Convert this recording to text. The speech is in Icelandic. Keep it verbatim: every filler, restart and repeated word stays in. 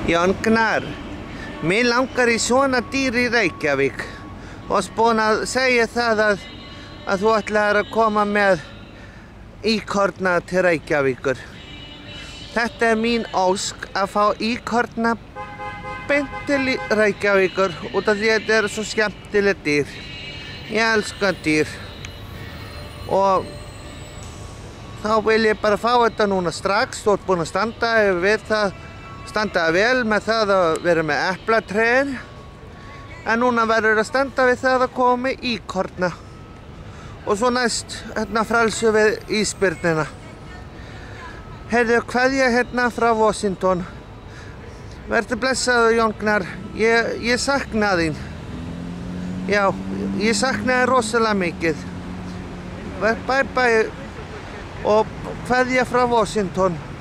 Jón Gnarr, mig langar í svona dýr í Reykjavík. Og varst búinn að segja það að, að þú ætlaðir að koma með íkorna til Reykjavíkur. Þetta er mín ósk að fá íkorna beint til Reykjavíkur út af því að þetta eru svo skemmtileg dýr. Ég elska dýr. Og þá vil ég bara fá þetta núna strax. Þú ert búinn að standa við það, standa vel með það að vera með eplatréð. En núna verður að standa við það að koma með íkorna. Og svo næst hérna frelsu við ísbirnina. Heyrðu, kveðja hérna frá Washington. Vertu blessaður, Jón Gnarr. Ég, ég sakna þín. Já, ég sakna þín rosalega mikið. Bye bye og kveðja frá Washington.